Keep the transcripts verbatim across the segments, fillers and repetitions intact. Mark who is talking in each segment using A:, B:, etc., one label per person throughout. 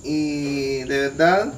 A: y de verdad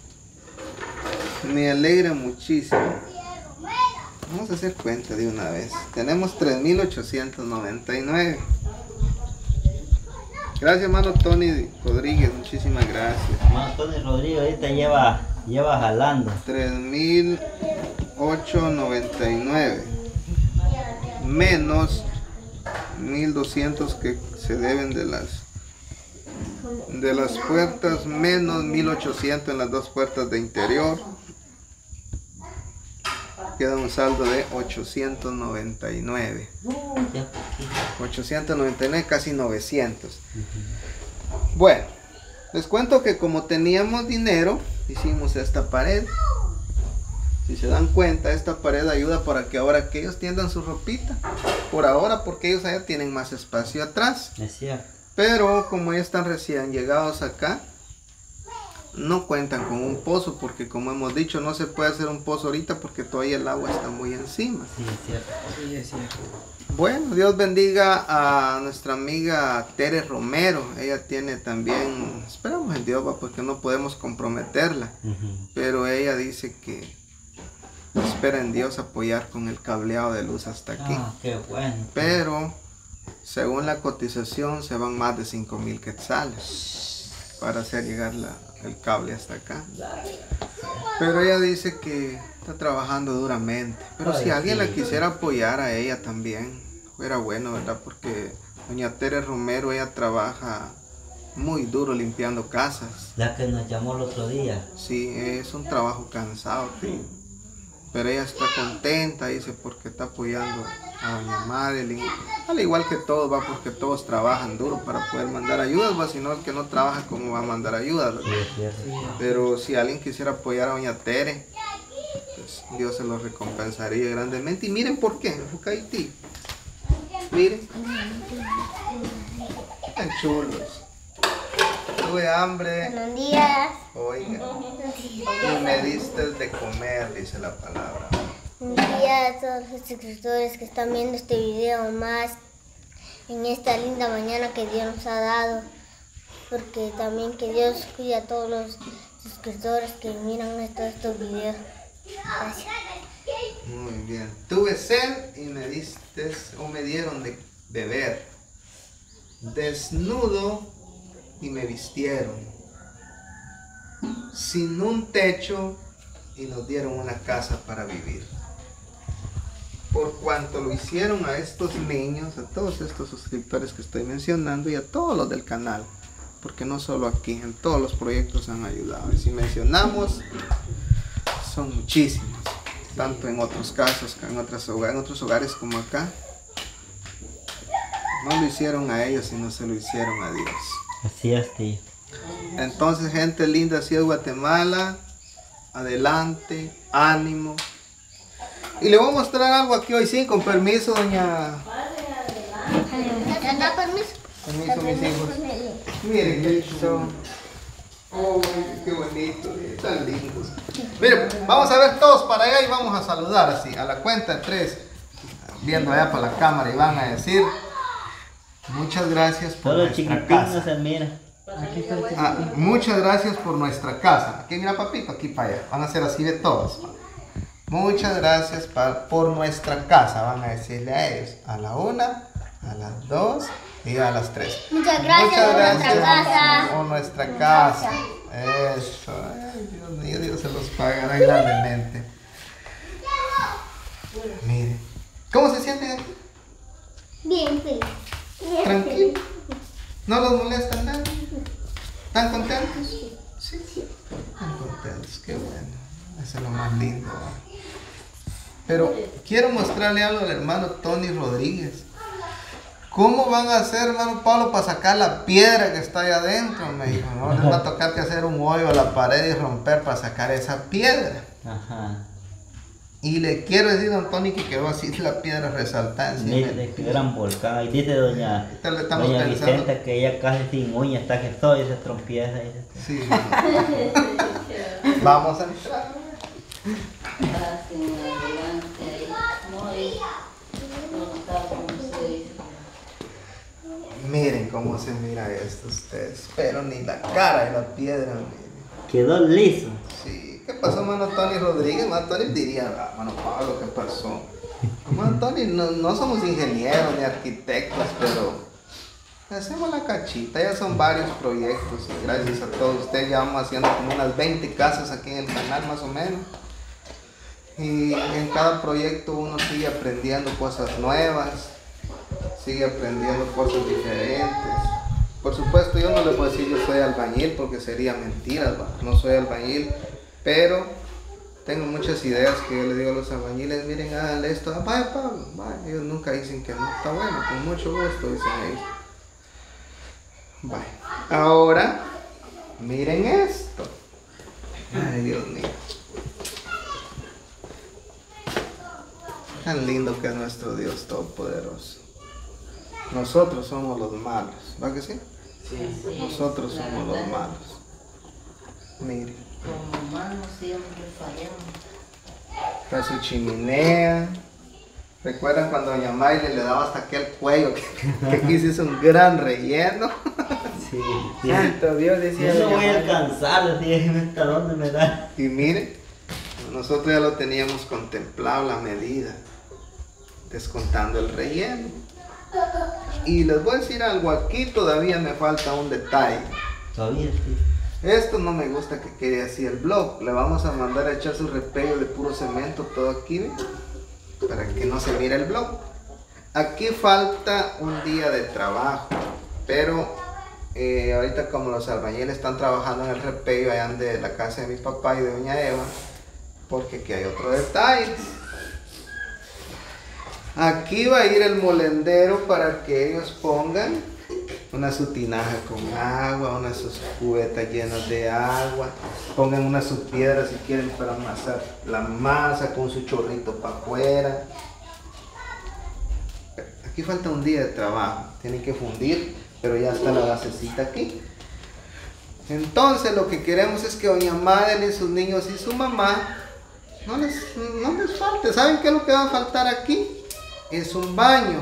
A: me alegra muchísimo. Vamos a hacer cuenta de una vez. Tenemos tres mil ochocientos noventa y nueve. Gracias, hermano Tony Rodríguez, muchísimas gracias.
B: Hermano Tony Rodríguez ahorita lleva, lleva jalando.
A: tres mil ochocientos noventa y nueve menos mil doscientos que se deben de las de las puertas, menos mil ochocientos en las dos puertas de interior. Queda un saldo de ochocientos noventa y nueve. ochocientos noventa y nueve, casi novecientos. Bueno, les cuento que como teníamos dinero, hicimos esta pared. Si se dan cuenta, esta pared ayuda para que ahora que ellos tiendan su ropita. Por ahora, porque ellos allá tienen más espacio atrás.
B: Es cierto.
A: Pero como ya están recién llegados acá, no cuentan con un pozo, porque como hemos dicho, no se puede hacer un pozo ahorita porque todavía el agua está muy encima.
B: Sí, es cierto.
C: Sí, es cierto.
A: Bueno, Dios bendiga a nuestra amiga Tere Romero. Ella tiene también, esperamos en Dios, va, porque no podemos comprometerla.
B: Uh-huh.
A: Pero ella dice que espera en Dios apoyar con el cableado de luz hasta aquí.
B: Ah, qué bueno.
A: Pero según la cotización se van más de cinco mil quetzales para hacer llegar la, el cable hasta acá. Pero ella dice que está trabajando duramente. Pero
B: Ay,
A: si alguien
B: sí.
A: la quisiera apoyar a ella también, fuera bueno, ¿verdad? Porque doña Tere Romero, ella trabaja muy duro limpiando casas.
B: La que nos llamó el otro día.
A: Sí, es un trabajo cansado, sí. Pero ella está contenta, dice, porque está apoyando a doña Madeline. Al igual que todos, va, porque todos trabajan duro para poder mandar ayudas, va, si no el que no trabaja, ¿cómo va a mandar ayudas?
B: Sí, es cierto.
A: Pero si alguien quisiera apoyar a doña Tere, pues Dios se lo recompensaría grandemente. Y miren por qué, Fucaití. Miren. Tan chulos. Tuve hambre.
D: Buenos días.
A: Oiga. Y me diste de comer, dice la palabra.
D: Buenos días a todos los suscriptores que están viendo este video más en esta linda mañana que Dios nos ha dado. Porque también que Dios cuide a todos los suscriptores que miran estos, estos videos. Gracias.
A: Muy bien. Tuve sed y me diste, o me dieron de beber. Desnudo y me vistieron. Sin un techo y nos dieron una casa para vivir. Por cuanto lo hicieron a estos niños, a todos estos suscriptores que estoy mencionando y a todos los del canal. Porque no solo aquí, en todos los proyectos han ayudado. Y si mencionamos, son muchísimos. Tanto en otros casos, en, otras hogares, en otros hogares como acá. No lo hicieron a ellos, sino se lo hicieron a Dios.
B: Así es, tío.
A: Entonces, gente linda, así es Guatemala. Adelante, ánimo. Y le voy a mostrar algo aquí hoy, sí, con permiso, doña.
D: ¿Te da permiso?
A: Permiso, mis hijos. Miren esto. Oh, qué bonito, eh, tan lindos. Miren, vamos a ver todos para allá y vamos a saludar así, a la cuenta de tres, viendo allá para la cámara, y van a decir muchas gracias por
B: Todo
A: nuestra
B: chiquitín
A: casa.
B: no se mira.
C: Aquí está el que
A: Ah, muchas gracias por nuestra casa. Aquí mira, papito, aquí para allá. Van a ser así de todos. Muchas gracias pa- por nuestra casa. Van a decirle a ellos. A la una, a las dos y a las tres.
D: Muchas gracias por nuestra casa.
A: por nuestra casa. Eso. Ay, Dios mío, Dios se los pagará grandemente. Miren. ¿Cómo se sienten aquí?
D: Bien, feliz.
A: Tranquilo. ¿No los molesta nada? ¿Están contentos? Sí. Están contentos, qué bueno. Eso es lo más lindo. ¿no? Pero quiero mostrarle algo al hermano Tony Rodríguez. ¿Cómo van a hacer, hermano Pablo, para sacar la piedra que está ahí adentro? Me dijo, no, les va a tocar que hacer un hoyo a la pared y romper para sacar esa piedra.
B: Ajá.
A: Y le quiero decir a don Tony que quedó así la piedra resaltada encima.
B: Dice que eran volcadas. Y dice doña,
A: Ahorita le estamos
B: doña
A: pensando.
B: Vicenta que ella casi sin uñas está que estoy y se trompieza. Dice.
A: Sí. Vamos a entrar.
E: Pasen adelante ahí. No, ahí. No está como se dice.
A: Miren cómo se mira esto ustedes. Pero ni la cara de la piedra, miren.
B: Quedó liso.
A: Sí, ¿qué pasó, mano Tony Rodríguez? Mano Tony diría, ah, mano Pablo, ¿qué pasó? Mano Tony, no, no somos ingenieros ni arquitectos, pero hacemos la cachita. Ya son varios proyectos y gracias a todos ustedes ya vamos haciendo como unas veinte casas aquí en el canal más o menos. Y en cada proyecto uno sigue aprendiendo cosas nuevas, sigue aprendiendo cosas diferentes. Por supuesto, yo no le puedo decir yo soy albañil porque sería mentira, ¿va? No soy albañil, pero tengo muchas ideas que yo le digo a los albañiles, miren, háganle esto, ah, vaya Pablo, vaya. Ellos nunca dicen que no, está bueno, con mucho gusto, dicen ellos. Vaya. Ahora, miren esto. Ay, Dios mío. Tan lindo que es nuestro Dios Todopoderoso. Nosotros somos los malos, ¿va que sí?
E: Sí, sí,
A: Nosotros
E: la
A: somos
E: verdad.
A: los malos. Mire,
E: Como humanos siempre fallamos.
A: está su chimenea. ¿Recuerdan cuando doña Mayre le daba hasta aquel cuello que, que aquí se hizo un gran relleno?
B: Sí, sí.
C: Santo Dios, decía.
B: Yo no
C: doña
B: voy a
C: Mayra.
B: alcanzar, decía, hasta dónde me da.
A: Y mire, nosotros ya lo teníamos contemplado la medida, descontando el relleno. Y les voy a decir algo, aquí todavía me falta un detalle.
B: Todavía sí.
A: Esto no me gusta que quede así el blog. Le vamos a mandar a echar su repello de puro cemento todo aquí, ¿ve? Para que no se mire el blog. Aquí falta un día de trabajo, pero eh, ahorita como los albañiles están trabajando en el repello allá de la casa de mi papá y de doña Eva, porque aquí hay otro detalle. Aquí va a ir el molendero para que ellos pongan una su tinaja con agua, unas sus cubetas llenas de agua, pongan unas sus piedras si quieren para amasar la masa con su chorrito para afuera. Aquí falta un día de trabajo, tienen que fundir, pero ya está la basecita aquí. Entonces lo que queremos es que doña Madeline, sus niños y su mamá no les, no les falte. ¿Saben qué es lo que va a faltar aquí? Es un baño,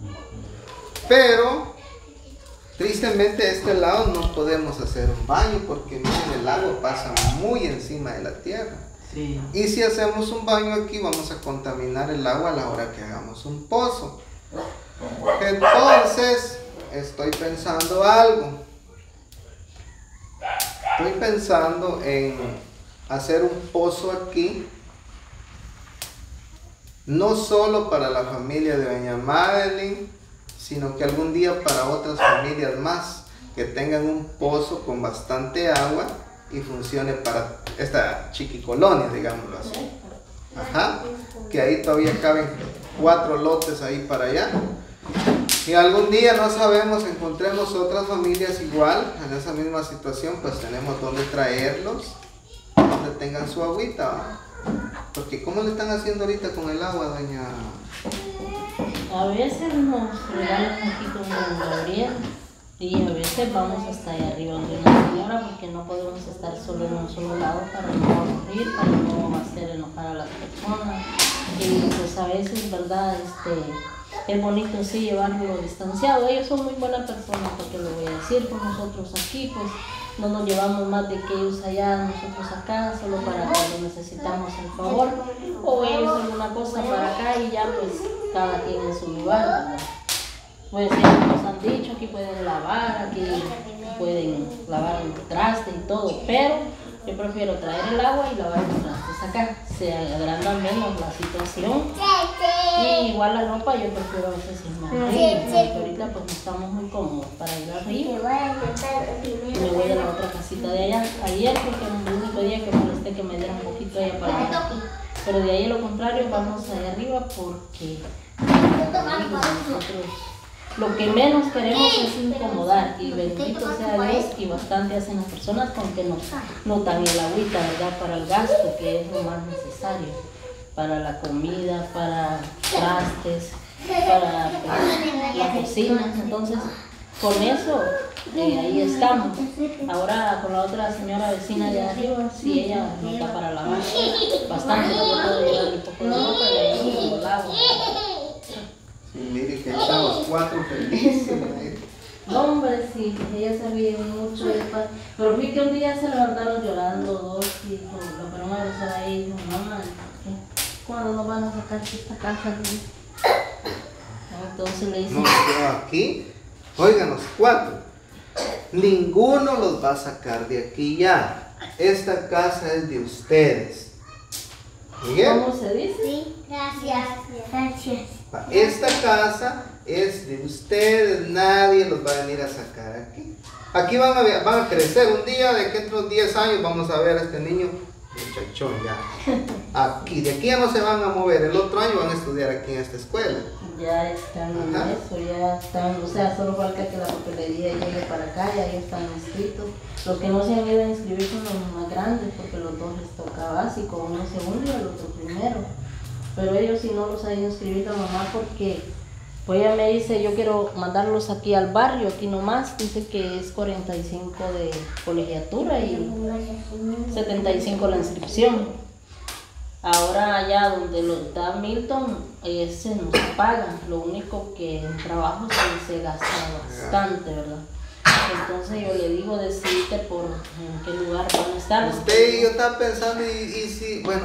A: pero tristemente de este lado no podemos hacer un baño porque miren, el agua pasa muy encima de la tierra.
C: Sí.
A: Y si hacemos un baño aquí vamos a contaminar el agua a la hora que hagamos un pozo. Entonces estoy pensando algo. Estoy pensando en hacer un pozo aquí, no solo para la familia de doña Madeline, sino que algún día para otras familias más que tengan un pozo con bastante agua y funcione para esta chiquicolonia, digámoslo así. Ajá, que ahí todavía caben cuatro lotes ahí para allá. Y algún día, no sabemos, encontremos otras familias igual, en esa misma situación, pues tenemos donde traerlos, donde tengan su agüita, ¿va? Porque ¿cómo le están haciendo ahorita con el agua, doña?
E: A veces nos regalan aquí con Gabriel y a veces vamos hasta allá arriba donde una señora porque no podemos estar solo en un solo lado para no aburrir, para no hacer enojar a las personas. Y pues a veces, ¿verdad? Este, es bonito sí llevarlo distanciado. Ellos son muy buenas personas, porque lo voy a decir, por nosotros aquí pues no nos llevamos más de que ellos allá, nosotros acá, solo para cuando necesitamos el favor, o ellos alguna cosa para acá y ya pues cada quien en su lugar, ¿verdad? Pues ya nos han dicho, aquí pueden lavar, aquí pueden lavar el traste y todo, pero yo prefiero traer el agua y lavar los trastes acá, se agranda menos la situación. Y igual la ropa yo prefiero a veces irme arriba, porque ahorita pues no estamos muy cómodos para ir arriba. Me voy a la otra casita de allá. Ayer porque era el único día que molesté que me diera un poquito allá para allá. Pero de ahí a lo contrario vamos allá arriba porque nosotros lo que menos queremos es incomodar, y bendito sea Dios, y bastante hacen las personas con que nos notan el agüita, ¿verdad? Para el gasto, que es lo más necesario, para la comida, para trastes, para pues, la cocina. Entonces, con eso, eh, ahí estamos. Ahora con la otra señora vecina de arriba, sí, ella nota para lavar bastante, porque puedo llevarle un poco de ropa y ahí lo lavo.
A: Sí, mire que estamos cuatro felices. ¿eh?
E: No, hombre, sí, ella se ríe mucho. de pa- Pero vi que un día se levantaron llorando dos y dijo, lo fueron a abrazar a ella y dijo, mamá, ¿qué? ¿Cuándo nos van a sacar de esta casa? Entonces le dice,
A: No, yo aquí, oigan los cuatro, ninguno los va a sacar de aquí ya. Esta casa es de ustedes. ¿Bien?
E: ¿cómo se dice?
D: Sí, gracias. Gracias.
A: Esta casa es de ustedes, nadie los va a venir a sacar aquí. Aquí van a, ver- van a crecer un día, de que entre unos diez años vamos a ver a este niño muchachón ya. Aquí, de aquí ya no se van a mover, el otro año van a estudiar aquí en esta escuela.
E: Ya están en
A: Ajá.
E: eso, ya están, o sea, solo falta que la papelería llegue para acá, ya ahí están inscritos. Los que no se han ido a inscribir son los más grandes, porque los dos les toca básico, uno segundo y el otro primero. Pero ellos sí no los han ido a inscribir a mamá porque, pues ella me dice, yo quiero mandarlos aquí al barrio, aquí nomás, dice que es cuarenta y cinco de colegiatura y setenta y cinco la inscripción. Ahora allá donde lo está Milton, ese no se paga, lo único que en trabajo se, se gasta bastante, ¿verdad? Entonces yo le digo, decirte por en qué lugar van a estar.
A: Usted y yo estaba pensando, y, y si, bueno,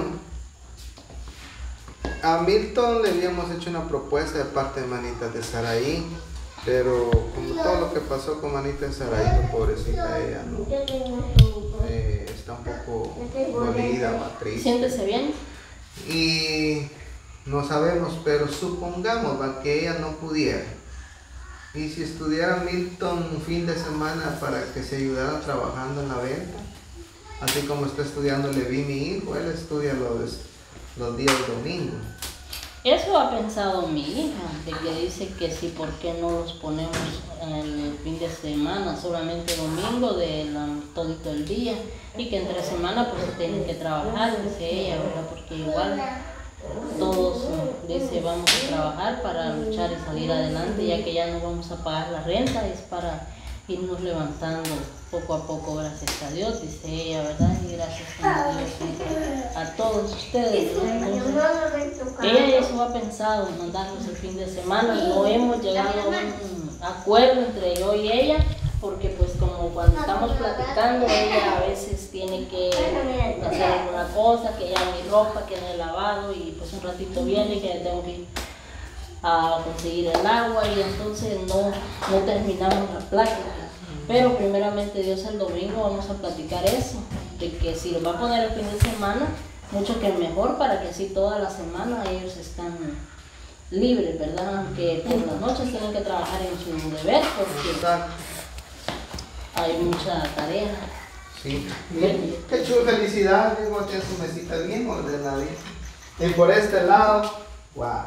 A: a Milton le habíamos hecho una propuesta de parte de Manita de Saraí, pero como todo lo que pasó con Manita de Saraí, pobrecita ella, ¿no? Eh, está un poco dolida, o triste.
E: Siéntese bien.
A: Y no sabemos, pero supongamos va, que ella no pudiera. Y si estudiara Milton un fin de semana para que se ayudara trabajando en la venta, así como está estudiando Levi, mi hijo, él estudia los, los días domingos.
E: Eso ha pensado mi hija, de que dice que sí, ¿por qué no los ponemos en el fin de semana, solamente domingo, de la, todito el día, y que entre semana pues se tienen que trabajar, dice ella, ¿verdad? Porque igual todos, dice, vamos a trabajar para luchar y salir adelante, ya que ya no vamos a pagar la renta, es para irnos levantando poco a poco, gracias a Dios, dice ella, ¿verdad? Y gracias a Dios, dice, a todos ustedes, ¿no? Entonces, ella eso ha pensado, mandarnos el fin de semana, no hemos llegado a un acuerdo entre yo y ella, porque pues como cuando estamos platicando, ella a veces tiene que hacer alguna cosa, que ya mi ropa, que no he lavado, y pues un ratito viene y que tengo que ir a conseguir el agua, y entonces no, no terminamos la plática. Pero primeramente Dios, el domingo vamos a platicar eso, de que si lo va a poner el fin de semana, mucho que mejor, para que así toda la semana ellos están libres, ¿verdad? Aunque por las noches tienen que trabajar en su deber, porque
A: Exacto.
E: hay mucha tarea.
A: Sí. Bien. Qué chulo, felicidad, digo, tiene su mesita bien ordenadita. Y por este lado, wow.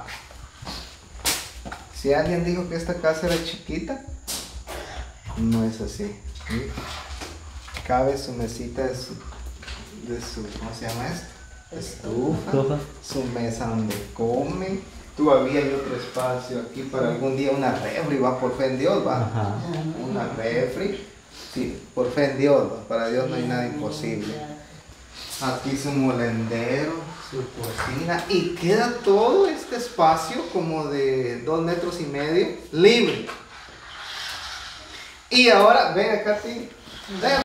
A: Si alguien dijo que esta casa era chiquita, no es así. ¿Sí? Cabe su mesita de su, de su, ¿cómo se llama esto? Estufa,
B: Estufa.
A: su mesa donde come. Todavía hay otro espacio aquí para algún día una refri, va, por fe en Dios, va.
B: Ajá.
A: Una refri. Sí, por fe en Dios, va. Para Dios no hay nada imposible. Aquí su molendero, su cocina, y queda todo este espacio como de dos metros y medio libre. Y ahora, ven acá, Katy, ven.